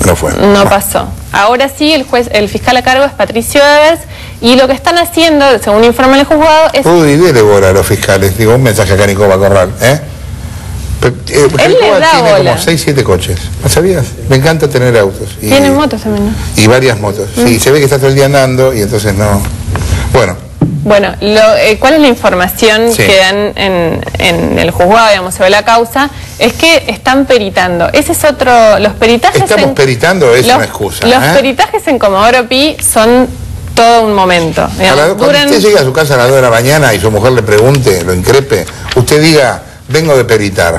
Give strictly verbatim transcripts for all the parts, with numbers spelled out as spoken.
No fue. No Ah. pasó. Ahora sí, el juez, el fiscal a cargo es Patricio Evers, y lo que están haciendo, según informa el juzgado, es... Uy, dele bola a los fiscales. Digo, un mensaje acá a Nicoba Corral, ¿eh? Pe- eh, Él Nicoba les da tiene bola. como seis, siete coches. ¿No sabías? Me encanta tener autos. Y, Tienen motos también, ¿no? y varias motos. Mm. Sí, se ve que está todo el día andando y entonces no... Bueno, Bueno, lo, eh, ¿cuál es la información Sí. que dan en, en el juzgado, digamos, sobre la causa? Es que están peritando. Ese es otro... Los peritajes... estamos en, peritando, es los, una excusa. Los ¿eh? peritajes en Comodoro Pi son todo un momento. A la- Digamos, cuando duran- usted llega a su casa a las dos de la mañana y su mujer le pregunte, lo increpe, usted diga, vengo de peritar.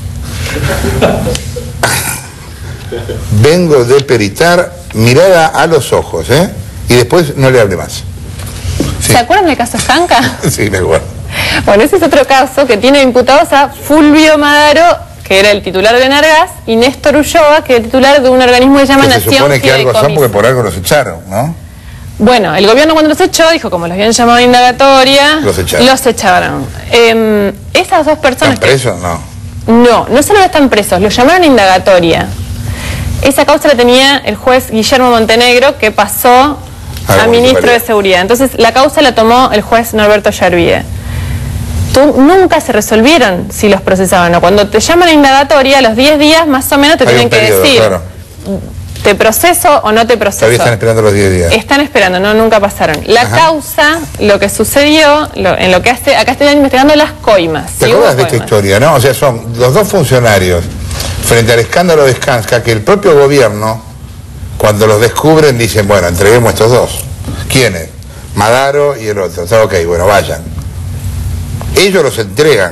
Vengo de peritar, mirada a los ojos, ¿eh? Y después no le hable más. Sí, ¿Se acuerdan del caso Escanca? sí, me acuerdo. Bueno, ese es otro caso que tiene imputados a Fulvio Madaro, que era el titular de Enargas, y Néstor Ulloa, que era el titular de un organismo que se llama Que se Nación supone que algo son Fideicomiso. porque por algo los echaron, ¿no? Bueno, el gobierno cuando los echó, dijo, como los habían llamado a indagatoria, Los echaron. los echaron. Eh, esas dos personas... ¿Están presos? No. que- no, no solo están presos, los llamaron a indagatoria. Esa causa la tenía el juez Guillermo Montenegro, que pasó A la a ministro municipalidad. de Seguridad. Entonces, la causa la tomó el juez Norberto Yarvide. Tú, nunca se resolvieron si los procesaban. ¿No? Cuando te llaman a indagatoria, a los diez días más o menos te Hay tienen un que periodo, decir, claro. ¿te proceso o no te proceso? Todavía están esperando los diez días. Están esperando, no, nunca pasaron. La Ajá. causa, lo que sucedió, lo- en lo que hace, acá están investigando las coimas. ¿Te si acuerdas hubo de esta coimas. historia, no? O sea, son los dos funcionarios frente al escándalo de Skanska, que el propio gobierno, cuando los descubren, dicen, bueno, entreguemos estos dos. ¿Quiénes? Madaro y el otro. Está ok, bueno, vayan. Ellos los entregan.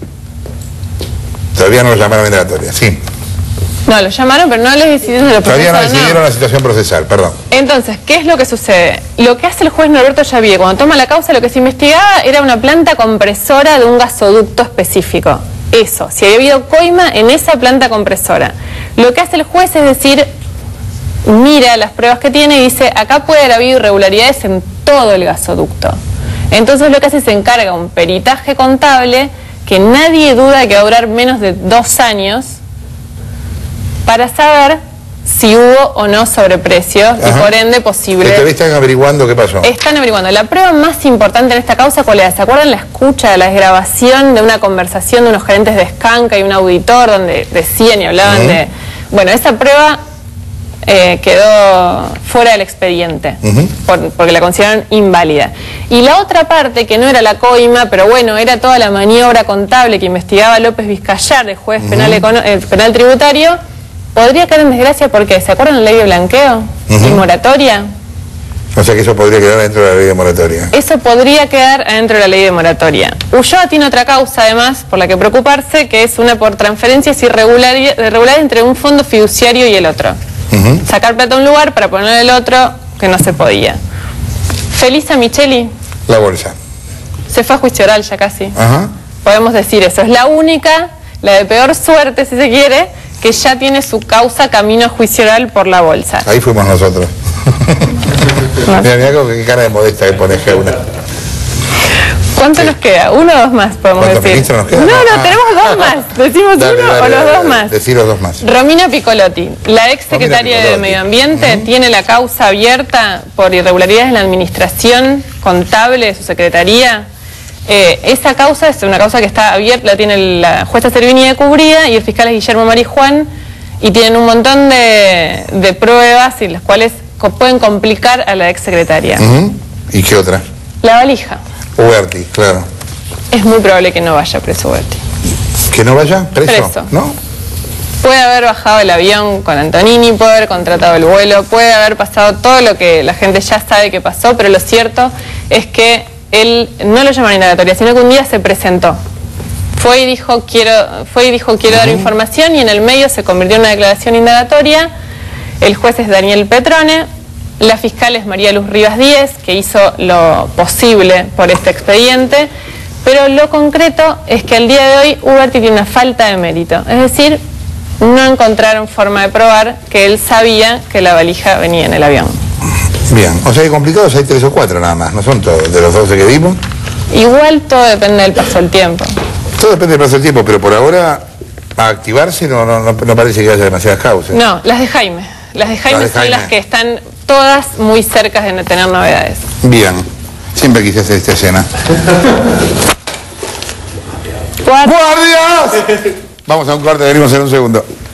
Todavía no los llamaron a indagatoria, sí. No, lo llamaron, pero no les decidieron lo Todavía no procesaron, decidieron la situación procesal, perdón. Entonces, ¿qué es lo que sucede? Lo que hace el juez Norberto Yarvide cuando toma la causa, lo que se investigaba era una planta compresora de un gasoducto específico. Eso, si había habido coima en esa planta compresora. Lo que hace el juez es decir, mira las pruebas que tiene y dice, acá puede haber habido irregularidades en todo el gasoducto. Entonces lo que hace es encarga un peritaje contable que nadie duda que va a durar menos de dos años para saber si hubo o no sobreprecio y Ajá. por ende posible. Todavía están averiguando qué pasó. Están averiguando. La prueba más importante en esta causa, ¿cuál era? ¿Se acuerdan la escucha, la grabación de una conversación de unos gerentes de Skanka y un auditor donde decían y hablaban Ujú. de... Bueno, esa prueba eh, quedó fuera del expediente Ujú. por- porque la consideraron inválida. Y la otra parte, que no era la coima, pero bueno, era toda la maniobra contable que investigaba López Vizcayar, de juez penal, econo- eh, penal tributario, podría caer en desgracia porque, ¿se acuerdan de la ley de blanqueo Ujú. y moratoria? O sea que eso podría quedar dentro de la ley de moratoria. Eso podría quedar adentro de la ley de moratoria. Ulloa tiene otra causa, además, por la que preocuparse, que es una por transferencias irregulari- irregulares entre un fondo fiduciario y el otro. Ujú. Sacar plata a un lugar para ponerlo en el otro, que no se podía. Felisa Micheli La bolsa. se fue a juicio oral ya casi. Ajá. Podemos decir eso. Es la única, la de peor suerte, si se quiere, que ya tiene su causa camino a juicio oral por la bolsa. Ahí fuimos nosotros. No. Mira, mira qué cara de modesta que pone Geuna. ¿Cuánto nos queda? ¿Uno o dos más, podemos ¿Cuántos decir? ministros nos quedan? No, no, Ah. tenemos dos más. ¿Decimos Dale, uno dale, o los dale, dos dale. más? Decí los dos más. Romina Piccolotti, la ex secretaria de Piccolotti. Medio Ambiente, tiene la causa abierta por irregularidades en la administración contable de su secretaría. Eh, esa causa es una causa que está abierta, la tiene la jueza Servini de Cubría y el fiscal es Guillermo Marijuán, y tienen un montón de, de pruebas y las cuales co- pueden complicar a la ex secretaria. Ujú. ¿Y qué otra? La valija. Huerti, claro. Es muy probable que no vaya preso Berti. ¿Que no vaya? ¿Preso? Preso. ¿No? Puede haber bajado el avión con Antonini, puede haber contratado el vuelo, puede haber pasado todo lo que la gente ya sabe que pasó, pero lo cierto es que él no lo llamaron indagatoria, sino que un día se presentó. Fue y dijo, quiero, fue y dijo, quiero dar información, y en el medio se convirtió en una declaración indagatoria. El juez es Daniel Petrone, la fiscal es María Luz Rivas Díez, que hizo lo posible por este expediente, pero lo concreto es que al día de hoy Uberti tiene una falta de mérito, es decir, no encontraron forma de probar que él sabía que la valija venía en el avión. Bien. O sea que complicados hay tres o cuatro nada más, no son todos. De los doce que vimos. Igual todo depende del paso del tiempo. Todo depende del paso del tiempo, pero por ahora a activarse no, no, no, no parece que haya demasiadas causas. No, las de Jaime. Las de Jaime Las de son Jaime. las que están todas muy cerca de no tener novedades. Bien. Siempre quise hacer esta escena. Cuatro. ¡Guardias! Vamos a un corte, venimos en un segundo.